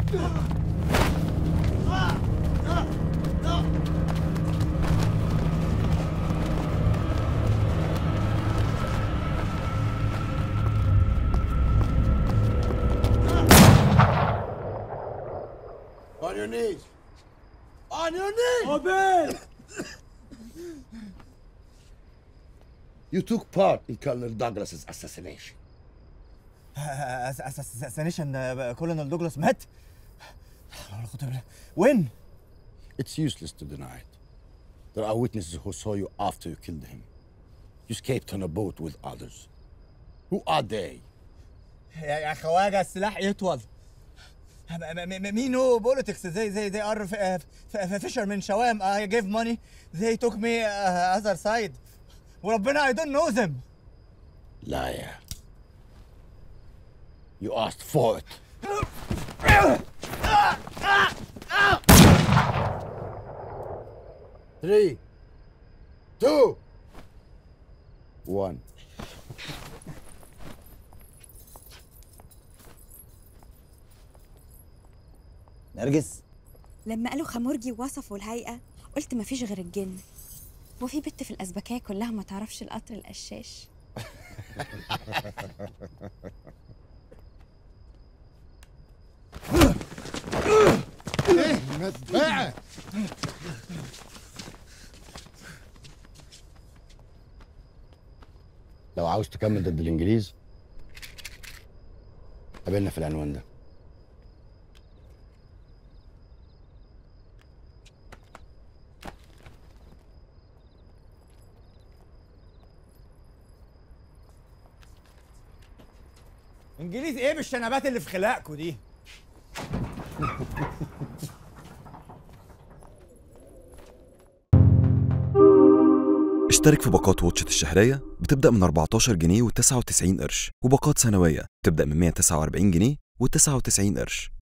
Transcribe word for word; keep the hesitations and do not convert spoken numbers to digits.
On your knees! On your knees! Obey! You took part in Colonel Douglas's assassination. assassination كولونيل دوغلاس مات؟ When? It's useless to deny it. There are witnesses who saw you after you killed him. You escaped on a boat with others. Who are they? يا خواجة السلاح يطول. مين هو بوليتكس زي زي they are fishermen شوام. I gave money. They took me uh, other side. وربنا I don't know them. Liar. You asked for it. Three, two, one. نرجس، لما قالوا خمورجي ووصفوا الهيئة قلت مفيش غير الجن. وفي بنت في الأزبكية كلها ما تعرفش القطر القشاش. ايه مدفعة. لو عاوز تكمل ضد الإنجليز قابلنا في العنوان ده. انجليز ايه بالشنبات اللي في خلاقكوا دي؟ اشترك في باقات واتشت الشهرية بتبدأ من أربعتاشر جنيه وتسعة وتسعين قرش، وباقات سنوية بتبدأ من مية وتسعة وأربعين جنيه وتسعة وتسعين قرش.